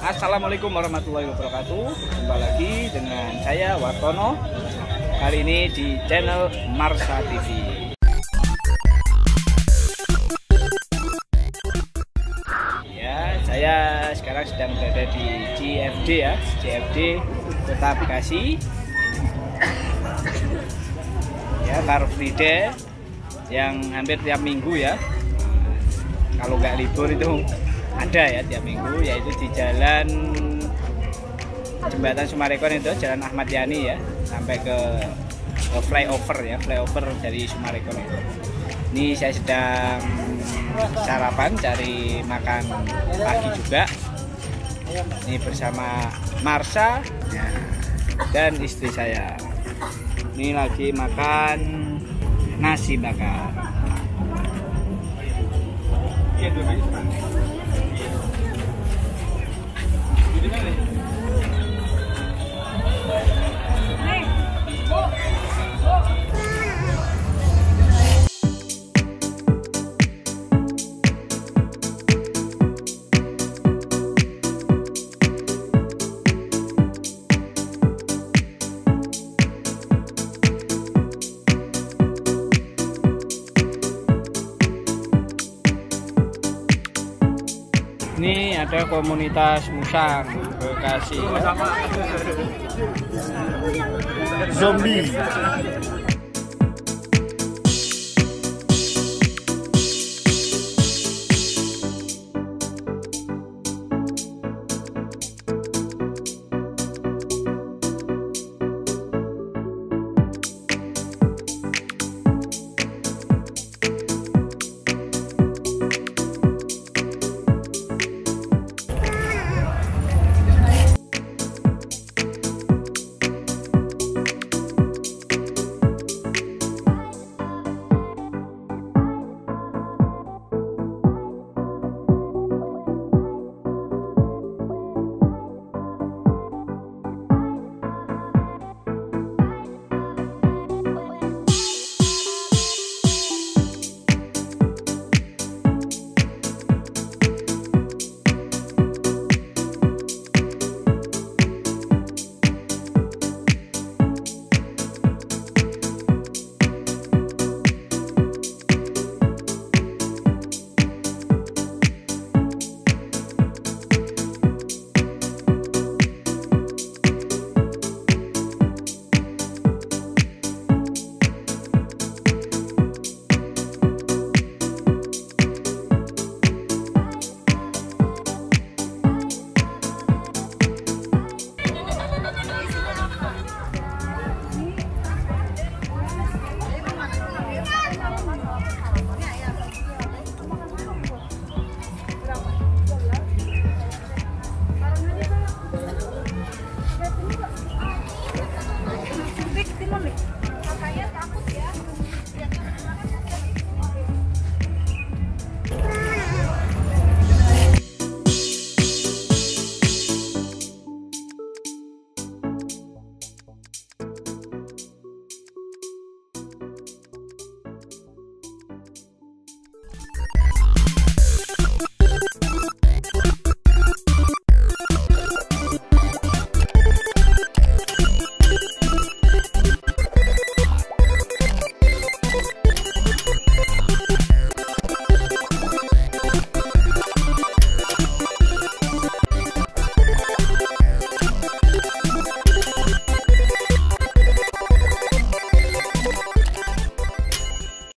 Assalamualaikum warahmatullahi wabarakatuh. Jumpa lagi dengan saya Wartono. Hari ini di channel Marsa TV. Ya, saya sekarang sedang berada di CFD ya, CFD Kota Bekasi. Ya, Car Free Day yang hampir tiap minggu ya. Kalau nggak libur itu ada ya tiap minggu, yaitu di jalan Jembatan Sumarekon itu, Jalan Ahmad Yani ya, sampai ke flyover ya, flyover dari Sumarekon itu. Ini saya sedang sarapan, cari makan pagi juga. Ini bersama Marsa dan istri saya. Ini lagi makan nasi bakar. Ini ada komunitas musang Bekasi. Zombie.